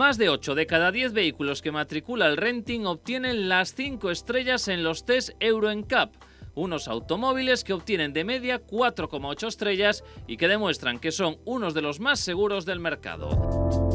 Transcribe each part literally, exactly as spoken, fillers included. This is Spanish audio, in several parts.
Más de ocho de cada diez vehículos que matricula el renting obtienen las cinco estrellas en los test Euro N C A P, unos automóviles que obtienen de media cuatro coma ocho estrellas y que demuestran que son unos de los más seguros del mercado.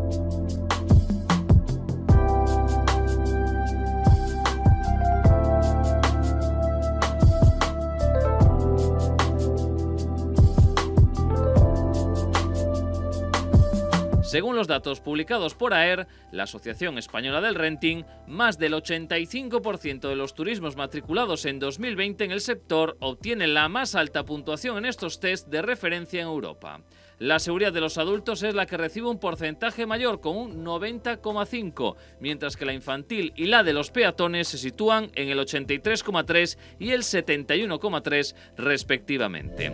Según los datos publicados por A E R, la Asociación Española del Renting, más del ochenta y cinco por ciento de los turismos matriculados en dos mil veinte en el sector obtienen la más alta puntuación en estos test de referencia en Europa. La seguridad de los adultos es la que recibe un porcentaje mayor, con un noventa coma cinco, mientras que la infantil y la de los peatones se sitúan en el ochenta y tres coma tres y el setenta y uno coma tres respectivamente.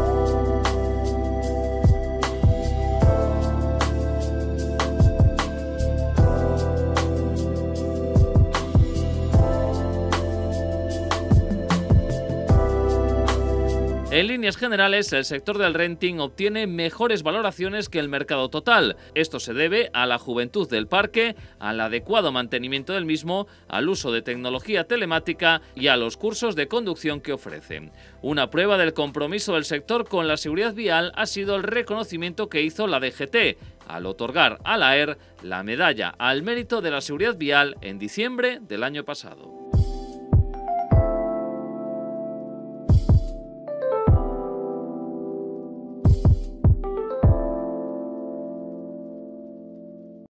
En líneas generales, el sector del renting obtiene mejores valoraciones que el mercado total. Esto se debe a la juventud del parque, al adecuado mantenimiento del mismo, al uso de tecnología telemática y a los cursos de conducción que ofrecen. Una prueba del compromiso del sector con la seguridad vial ha sido el reconocimiento que hizo la D G T, al otorgar a la A E R la medalla al mérito de la seguridad vial en diciembre del año pasado.